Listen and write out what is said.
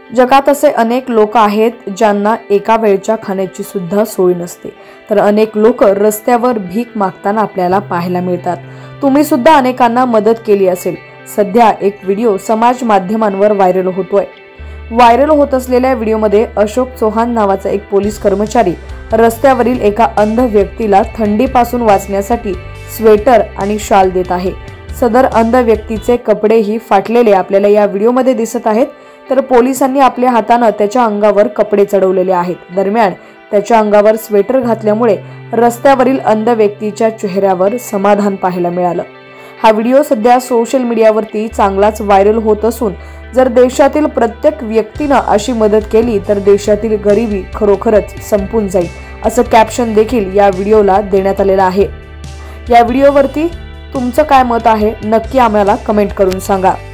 जगात असे अनेक लोक आहेत ज्यांना एका वेळच्या खाण्याची सुद्धा सोय नसते, तर अनेक लोक रस्त्यावर भीक मागताना आपल्याला पाहायला मिळतात। तुम्ही सुद्धा अनेकांना मदत केली असेल। सध्या एक व्हिडिओ समाज माध्यमांवर व्हायरल होतोय। व्हायरल होत असलेल्या व्हिडिओमध्ये अशोक चौहान नावाचा एक पोलीस कर्मचारी रस्त्यावरील एका अंध व्यक्तीला थंडीपासून वाचण्यासाठी स्वेटर आणि शाल देत आहे। सदर अंध व्यक्तीचे कपडेही फाटलेले आपल्याला या व्हिडिओमध्ये दिसत आहेत। तर पोलिसांनी आपल्या हाताने त्याच्या अंगावर कपडे चढवलेले आहेत। दरम्यान त्याच्या अंगावर स्वेटर घातल्यामुळे रस्त्यावरील अंध व्यक्तीच्या चेहऱ्यावर समाधान पाहायला मिळालं। हा व्हिडिओ सध्या सोशल मीडियावरती चांगलाच व्हायरल होत असून जर देशातील प्रत्येक व्यक्तीने अशी मदत केली तर देशातील गरिबी खरोखरच संपून जाईल, असं कॅप्शन देखील या व्हिडिओला देण्यात आलेलं आहे। या व्हिडिओवरती तुमचं काय मत आहे नक्की आम्हाला कमेंट करून सांगा।